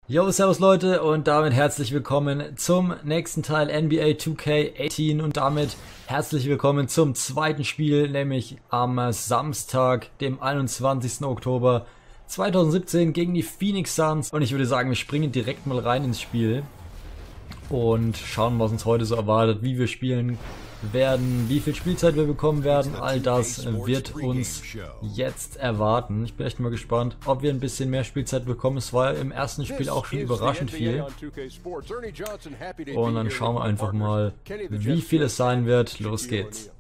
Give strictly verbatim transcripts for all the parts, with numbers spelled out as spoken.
Yo, servus Leute und damit herzlich willkommen zum nächsten Teil N B A two K achtzehn und damit herzlich willkommen zum zweiten Spiel, nämlich am Samstag, dem einundzwanzigsten Oktober zweitausendsiebzehn gegen die Phoenix Suns. Und ich würde sagen, wir springen direkt mal rein ins Spiel und schauen, was uns heute so erwartet, wie wir spielen werden, wie viel Spielzeit wir bekommen werden. All das wird uns jetzt erwarten. Ich bin echt mal gespannt, ob wir ein bisschen mehr Spielzeit bekommen. Es war im ersten Spiel auch schon überraschend viel. Und dann schauen wir einfach mal, wie viel es sein wird. Los geht's.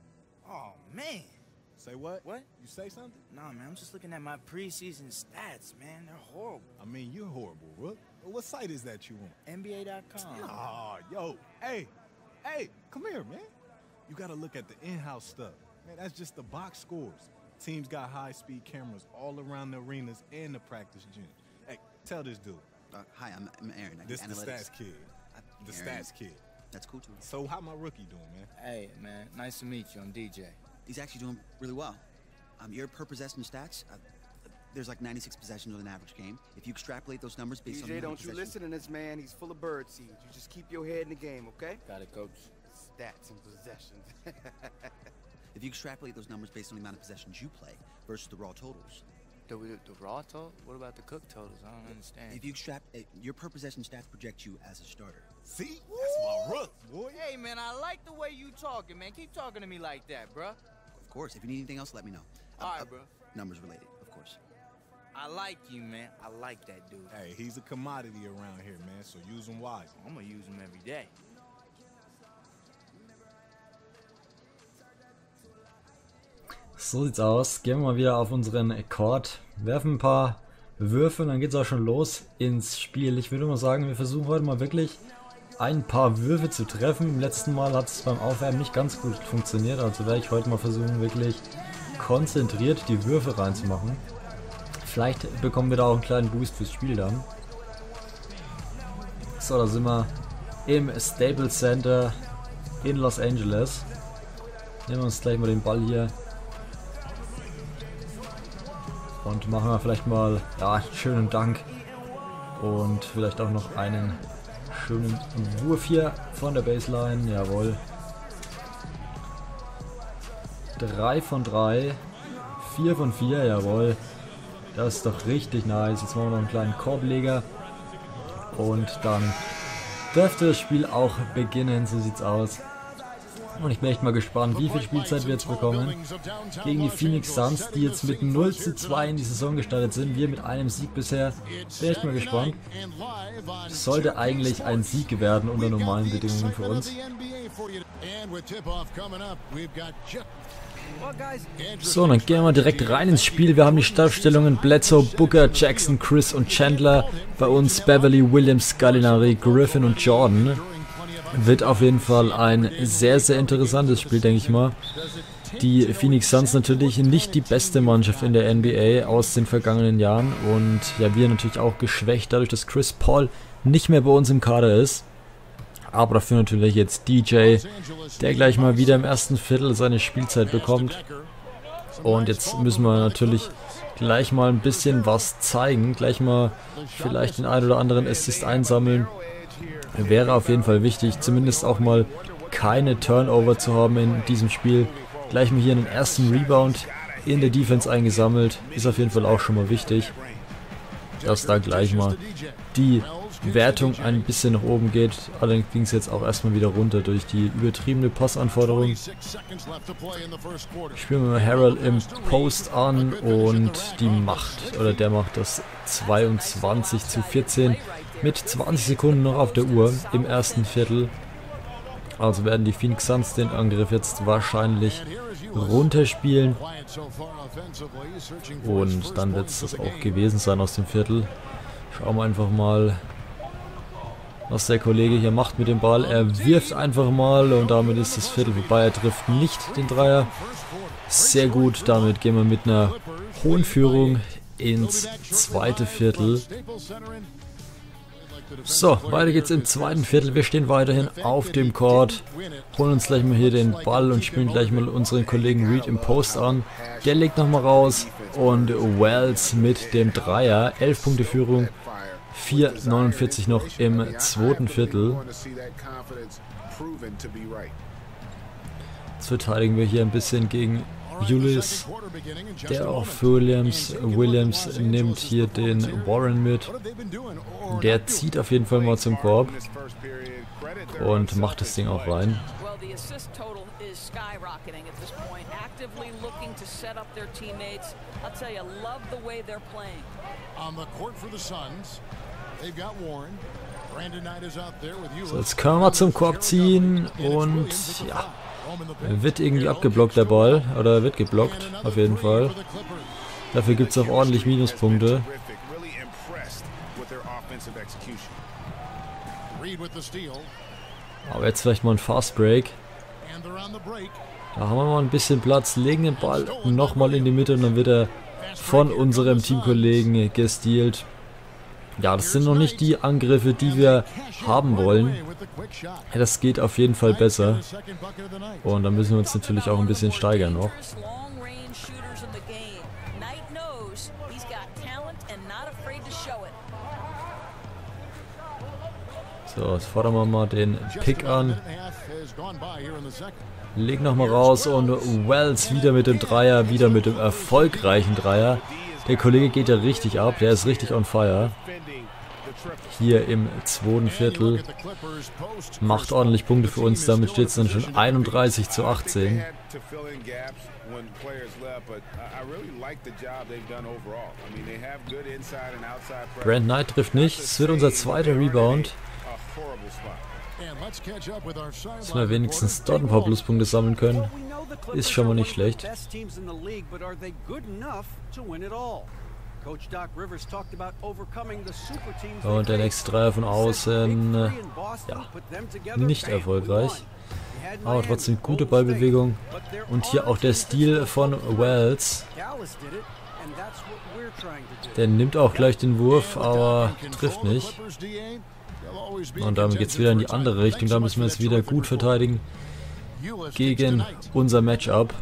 Say what? What? You say something? Nah, man, I'm just looking at my preseason stats, man. They're horrible. I mean, you're horrible, Rook. What site is that you on? N B A dot com. Oh, yo, hey, hey, come here, man. You gotta look at the in-house stuff. Man, that's just the box scores. Teams got high-speed cameras all around the arenas and the practice gym. Hey, tell this dude. Uh, hi, I'm, I'm Aaron. I This do the analytics. stats kid. The Aaron. stats kid. That's cool too. So how my rookie doing, man? Hey, man, nice to meet you. I'm D J. He's actually doing really well. Um, your per possession stats, uh, there's like ninety-six possessions on an average game. If you extrapolate those numbers based on D J, the don't you listen to this man. He's full of bird seed. You just keep your head in the game, okay? Got it, coach. Stats and possessions. If you extrapolate those numbers based on the amount of possessions you play versus the raw totals. The, the, the raw total? What about the cook totals? I don't understand. If you extract, uh, your per possession stats project you as a starter. See? That's my rook, boy. Hey, man, I like the way you talking, man. Keep talking to me like that, bruh. Of course, if you need anything else, let me know. Uh, All right, uh, bro. Numbers related, of course. I like you, man. I like that dude. Hey, he's a commodity around here, man, so use him wisely. I'm gonna use him every day. So sieht's aus. Gehen wir mal wieder auf unseren Court, werfen ein paar Würfe und dann geht's auch schon los ins Spiel. Ich würde mal sagen, wir versuchen heute mal wirklich ein paar Würfe zu treffen. Im letzten Mal hat es beim Aufwärmen nicht ganz gut funktioniert, also werde ich heute mal versuchen, wirklich konzentriert die Würfe reinzumachen. Vielleicht bekommen wir da auch einen kleinen Boost fürs Spiel dann. So, da sind wir im Staples Center in Los Angeles. Nehmen wir uns gleich mal den Ball hier und machen wir vielleicht mal, ja, einen schönen Dank und vielleicht auch noch einen schönen Wurf hier von der Baseline. Jawohl. drei von drei, vier von vier, jawohl. Das ist doch richtig nice. Jetzt machen wir noch einen kleinen Korbleger und dann dürfte das Spiel auch beginnen. So sieht's aus. Und ich bin echt mal gespannt, wie viel Spielzeit wir jetzt bekommen gegen die Phoenix Suns, die jetzt mit null zu zwei in die Saison gestartet sind. Wir mit einem Sieg bisher. Bin echt mal gespannt. Das sollte eigentlich ein Sieg werden unter normalen Bedingungen für uns. So, dann gehen wir direkt rein ins Spiel. Wir haben die Startaufstellungen: Bledsoe, Booker, Jackson, Chris und Chandler. Bei uns Beverly, Williams, Gallinari, Griffin und Jordan. Wird auf jeden Fall ein sehr, sehr interessantes Spiel, denke ich mal. Die Phoenix Suns natürlich nicht die beste Mannschaft in der N B A aus den vergangenen Jahren. Und ja, wir natürlich auch geschwächt, dadurch, dass Chris Paul nicht mehr bei uns im Kader ist. Aber dafür natürlich jetzt D J, der gleich mal wieder im ersten Viertel seine Spielzeit bekommt. Und jetzt müssen wir natürlich gleich mal ein bisschen was zeigen. Gleich mal vielleicht den einen oder anderen Assist einsammeln. Wäre auf jeden Fall wichtig, zumindest auch mal keine Turnover zu haben in diesem Spiel. Gleich mal hier einen ersten Rebound in der Defense eingesammelt. Ist auf jeden Fall auch schon mal wichtig, dass da gleich mal die Wertung ein bisschen nach oben geht. Allerdings ging es jetzt auch erstmal wieder runter durch die übertriebene Passanforderung. Spielen wir mal Harrell im Post an und die macht, oder der macht das zweiundzwanzig zu vierzehn mit zwanzig Sekunden noch auf der Uhr im ersten Viertel. Also werden die Phoenix Suns den Angriff jetzt wahrscheinlich runterspielen. Und dann wird es das auch gewesen sein aus dem Viertel. Schauen wir einfach mal, was der Kollege hier macht mit dem Ball. Er wirft einfach mal und damit ist das Viertel vorbei. Er trifft nicht den Dreier. Sehr gut, damit gehen wir mit einer hohen Führung ins zweite Viertel. So, weiter geht's im zweiten Viertel. Wir stehen weiterhin auf dem Court, holen uns gleich mal hier den Ball und spielen gleich mal unseren Kollegen Reed im Post an. Der legt nochmal raus und Wells mit dem Dreier. elf Punkte Führung vier neunundvierzig noch im zweiten Viertel. Jetzt verteidigen wir hier ein bisschen gegen Ulis, der auf Williams. Williams nimmt hier den Warren mit. Der zieht auf jeden Fall mal zum Korb und macht das Ding auch rein. So, jetzt können wir mal zum Korb ziehen und ja, wird irgendwie abgeblockt der Ball, oder wird geblockt, auf jeden Fall. Dafür gibt es auch ordentlich Minuspunkte. Aber jetzt vielleicht mal ein Fast Break. Da haben wir mal ein bisschen Platz, legen den Ball nochmal in die Mitte und dann wird er von unserem Teamkollegen gestealt. Ja, das sind noch nicht die Angriffe, die wir haben wollen. Das geht auf jeden Fall besser. Und da müssen wir uns natürlich auch ein bisschen steigern noch. So, jetzt fordern wir mal den Pick an. Leg nochmal raus und Wells wieder mit dem Dreier, wieder mit dem erfolgreichen Dreier. Der Kollege geht ja richtig ab, der ist richtig on fire. Hier im zweiten Viertel. Macht ordentlich Punkte für uns, damit steht es dann schon einunddreißig zu achtzehn. Brand Knight trifft nicht, es wird unser zweiter Rebound. Dass wir wenigstens dort ein paar Pluspunkte sammeln können, ist schon mal nicht schlecht. Und der nächste Dreier von außen, äh, ja, nicht erfolgreich. Aber trotzdem gute Ballbewegung. Und hier auch der Stil von Wells. Der nimmt auch gleich den Wurf, aber trifft nicht. Und damit geht es wieder in die andere Richtung. Da müssen wir es wieder gut verteidigen gegen unser Matchup.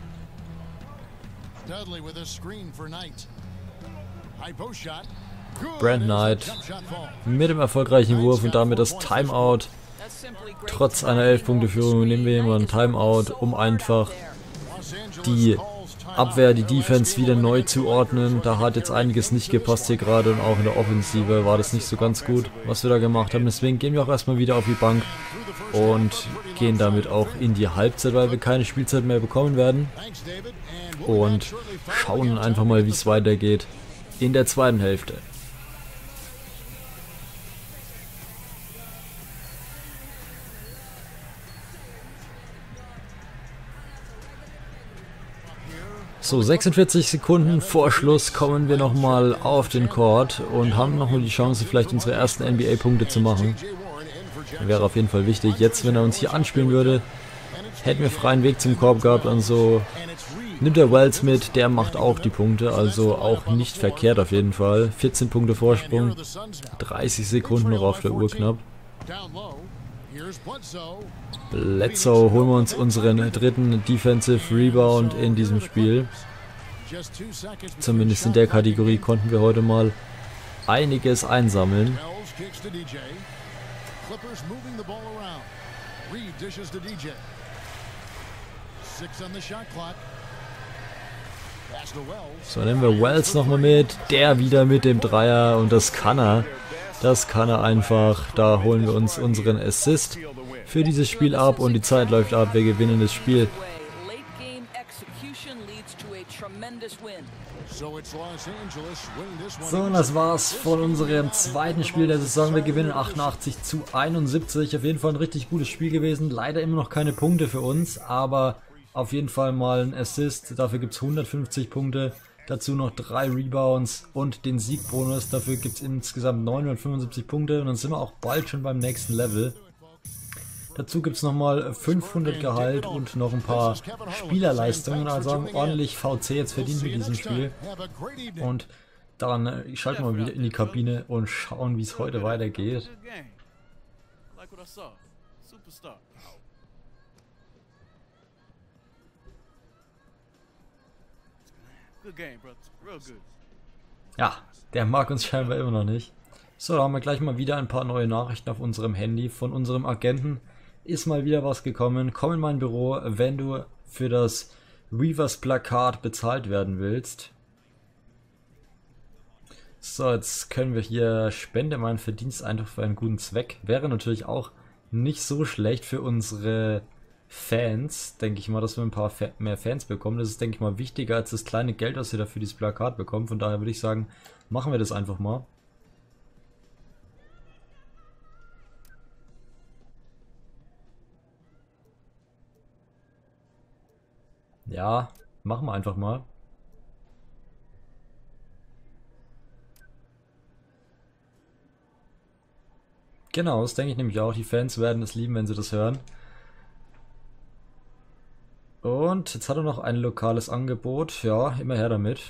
Brand Knight mit dem erfolgreichen Wurf und damit das Timeout. Trotz einer elf Punkte Führung nehmen wir immer ein Timeout, um einfach die Abwehr, die Defense wieder neu zu ordnen. Da hat jetzt einiges nicht gepasst hier gerade und auch in der Offensive war das nicht so ganz gut, was wir da gemacht haben. Deswegen gehen wir auch erstmal wieder auf die Bank und gehen damit auch in die Halbzeit, weil wir keine Spielzeit mehr bekommen werden. Und schauen einfach mal, wie es weitergeht in der zweiten Hälfte. So, sechsundvierzig Sekunden vor Schluss kommen wir nochmal auf den Court und haben nochmal die Chance, vielleicht unsere ersten N B A-Punkte zu machen. Wäre auf jeden Fall wichtig. Jetzt, wenn er uns hier anspielen würde, hätten wir freien Weg zum Korb gehabt und so. Nimmt er Wells mit, der macht auch die Punkte, also auch nicht verkehrt auf jeden Fall. vierzehn Punkte Vorsprung, dreißig Sekunden noch auf der Uhr knapp. Bledsoe, holen wir uns unseren dritten Defensive Rebound in diesem Spiel. Zumindest in der Kategorie konnten wir heute mal einiges einsammeln. So, nehmen wir Wells nochmal mit, der wieder mit dem Dreier und das kann er. Das kann er einfach. Da holen wir uns unseren Assist für dieses Spiel ab und die Zeit läuft ab. Wir gewinnen das Spiel. So, und das war's von unserem zweiten Spiel der Saison. Wir gewinnen achtundachtzig zu einundsiebzig. Auf jeden Fall ein richtig gutes Spiel gewesen. Leider immer noch keine Punkte für uns, aber auf jeden Fall mal ein Assist. Dafür gibt es hundertfünfzig Punkte. Dazu noch drei Rebounds und den Siegbonus. Dafür gibt es insgesamt neunhundertfünfundsiebzig Punkte und dann sind wir auch bald schon beim nächsten Level. Dazu gibt es nochmal fünfhundert Gehalt und noch ein paar Spielerleistungen. Also ordentlich V C jetzt verdient mit diesem Spiel. Und dann schalten wir mal wieder in die Kabine und schauen, wie es heute weitergeht. Ja, der mag uns scheinbar immer noch nicht. So, da haben wir gleich mal wieder ein paar neue Nachrichten auf unserem Handy. Von unserem Agenten ist mal wieder was gekommen. Komm in mein Büro, wenn du für das Reavers Plakat bezahlt werden willst. So, jetzt können wir hier spende meinen Verdienst einfach für einen guten Zweck. Wäre natürlich auch nicht so schlecht für unsere Fans, denke ich mal, dass wir ein paar mehr Fans bekommen. Das ist, denke ich mal, wichtiger als das kleine Geld, was wir dafür dieses Plakat bekommen. Von daher würde ich sagen, machen wir das einfach mal. Ja, machen wir einfach mal. Genau, das denke ich nämlich auch. Die Fans werden es lieben, wenn sie das hören. Und jetzt hat er noch ein lokales Angebot. Ja, immer her damit.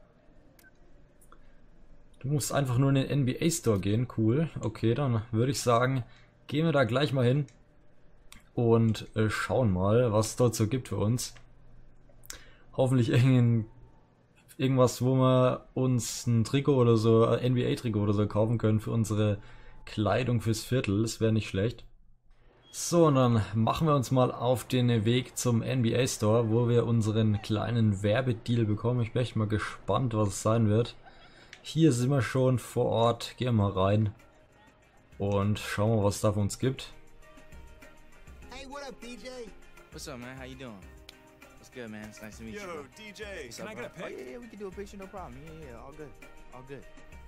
Du musst einfach nur in den N B A Store gehen. Cool. Okay, dann würde ich sagen, gehen wir da gleich mal hin. Und äh, schauen mal, was es dort so gibt für uns. Hoffentlich irgendein, irgendwas, wo wir uns ein Trikot oder so, ein N B A-Trikot oder so kaufen können für unsere Kleidung fürs Viertel. Das wäre nicht schlecht. So, und dann machen wir uns mal auf den Weg zum N B A Store, wo wir unseren kleinen Werbedeal bekommen. Ich bin echt mal gespannt, was es sein wird. Hier sind wir schon vor Ort. Gehen wir mal rein und schauen mal, was es da für uns gibt. Hey, what up, D J? What's up, man? How you doing? What's good, man? It's nice to meet you. Yo, D J, What's can up, I get a bro? pic? Oh, yeah, yeah, we can do a picture, no problem. Yeah, yeah, all good. All good.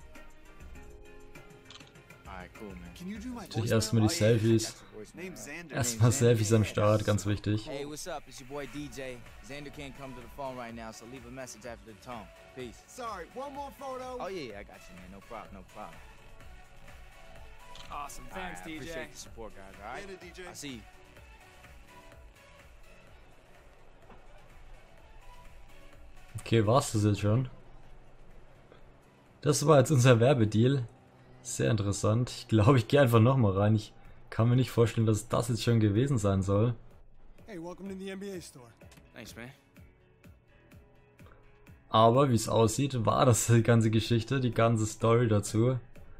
Alright, cool, man. Can you do my Natürlich voicemail? erstmal die Selfies. Name's Xander. Erstmal Selfies am Start, ganz wichtig. Hey, what's up? It's your boy D J. Xander can't come to the phone right now, so leave a message after the tone. Peace. Sorry, one more photo. Oh, yeah, yeah, I got you, man. No problem, no problem. Awesome, All right, thanks, I D J. appreciate the support, guys, alright? Later, D J. I see you. Okay, war's das jetzt schon? Das war jetzt unser Werbedeal. Sehr interessant. Ich glaube, ich gehe einfach nochmal rein. Ich kann mir nicht vorstellen, dass das jetzt schon gewesen sein soll. Hey, welcome to the N B A store. Thanks, man. Aber wie es aussieht, war das die ganze Geschichte, die ganze Story dazu.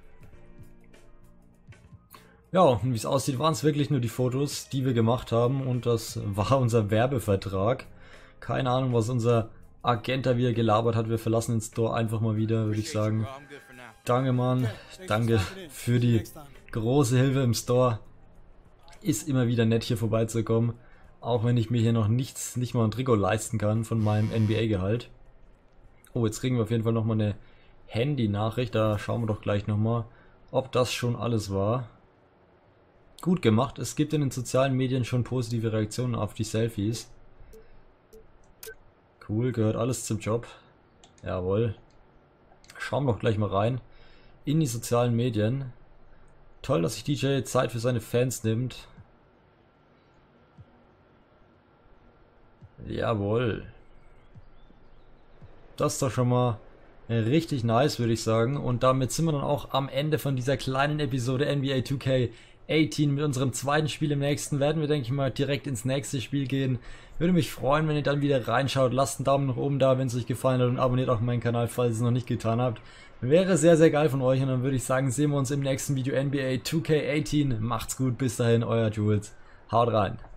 Ja, und wie es aussieht, waren es wirklich nur die Fotos, die wir gemacht haben. Und das war unser Werbevertrag. Keine Ahnung, was unser Agent da wieder gelabert hat. Wir verlassen den Store einfach mal wieder, würde ich sagen. Danke, Mann. Danke für die große Hilfe im Store. Ist immer wieder nett, hier vorbeizukommen. Auch wenn ich mir hier noch nichts, nicht mal ein Trikot leisten kann von meinem N B A-Gehalt. Oh, jetzt kriegen wir auf jeden Fall nochmal eine Handy-Nachricht. Da schauen wir doch gleich nochmal, ob das schon alles war. Gut gemacht. Es gibt in den sozialen Medien schon positive Reaktionen auf die Selfies. Cool, gehört alles zum Job. Jawohl. Schauen wir doch gleich mal rein in die sozialen Medien. Toll, dass sich D J Zeit für seine Fans nimmt. Jawohl. Das ist doch schon mal richtig nice, würde ich sagen. Und damit sind wir dann auch am Ende von dieser kleinen Episode N B A two K achtzehn. Mit unserem zweiten Spiel im nächsten werden wir, denke ich mal, direkt ins nächste Spiel gehen. Würde mich freuen, wenn ihr dann wieder reinschaut. Lasst einen Daumen nach oben da, wenn es euch gefallen hat, und abonniert auch meinen Kanal, falls ihr es noch nicht getan habt. Wäre sehr, sehr geil von euch, und dann würde ich sagen, sehen wir uns im nächsten Video N B A two K achtzehn. Macht's gut, bis dahin, euer Jules. Haut rein.